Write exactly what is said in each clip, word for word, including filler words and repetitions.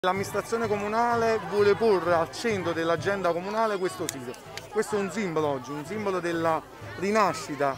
L'amministrazione comunale vuole porre al centro dell'agenda comunale questo sito. Questo è un simbolo oggi, un simbolo della rinascita.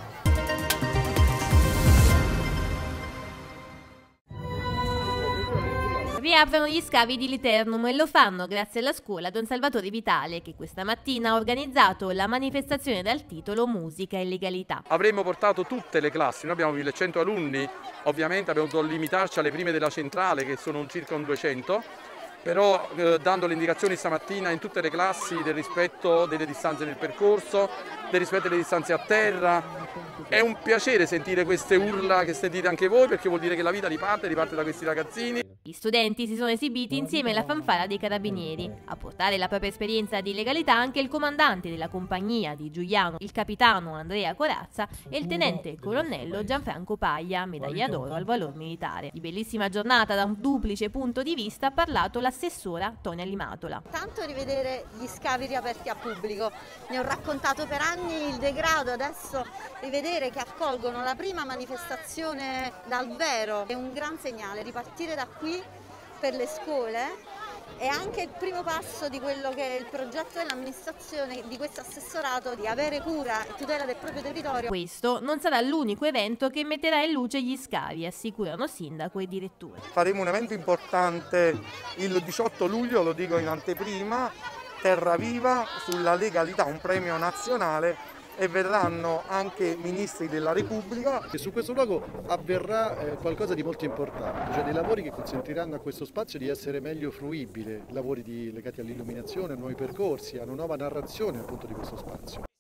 Riaprono gli scavi di Liternum e lo fanno grazie alla scuola Don Salvatore Vitale, che questa mattina ha organizzato la manifestazione dal titolo Musica e legalità. Avremmo portato tutte le classi, noi abbiamo millecento alunni, ovviamente abbiamo dovuto limitarci alle prime della centrale che sono circa un duecento, però eh, dando le indicazioni stamattina in tutte le classi del rispetto delle distanze nel percorso, del rispetto delle distanze a terra. È un piacere sentire queste urla che sentite anche voi, perché vuol dire che la vita riparte, riparte da questi ragazzini. Gli studenti si sono esibiti insieme alla fanfara dei carabinieri. A portare la propria esperienza di legalità anche il comandante della compagnia di Giuliano, il capitano Andrea Corazza e il tenente colonnello Gianfranco Paglia, medaglia d'oro al valor militare. Di bellissima giornata da un duplice punto di vista ha parlato l'assessora Tonia Limatola. Tanto rivedere gli scavi riaperti a pubblico, ne ho raccontato per anni il degrado, adesso rivedere che accolgono la prima manifestazione dal vero è un gran segnale. Ripartire da qui per le scuole è anche il primo passo di quello che è il progetto dell'amministrazione di questo assessorato di avere cura e tutela del proprio territorio. Questo non sarà l'unico evento che metterà in luce gli scavi, assicurano sindaco e direttore. Faremo un evento importante il diciotto luglio, lo dico in anteprima, Terra Viva sulla legalità, un premio nazionale, e verranno anche ministri della Repubblica. E su questo luogo avverrà eh, qualcosa di molto importante, cioè dei lavori che consentiranno a questo spazio di essere meglio fruibile, lavori di, legati all'illuminazione, a nuovi percorsi, a una nuova narrazione appunto di questo spazio.